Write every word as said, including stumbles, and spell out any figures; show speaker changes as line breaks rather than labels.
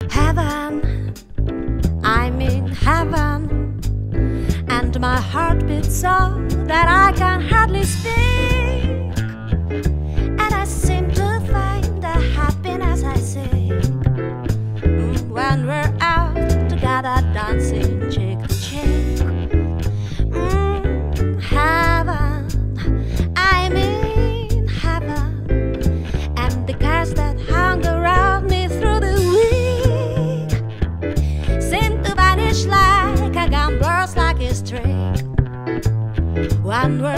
Heaven, I'm in heaven, and my heart beats so that I can hardly speak, and I seem to find the happiness I seek when we're out together dancing cheek to cheek. Mm, heaven, I'm in heaven, and the cares that hung around me through the week seem to vanish like a gambler's lucky streak when we're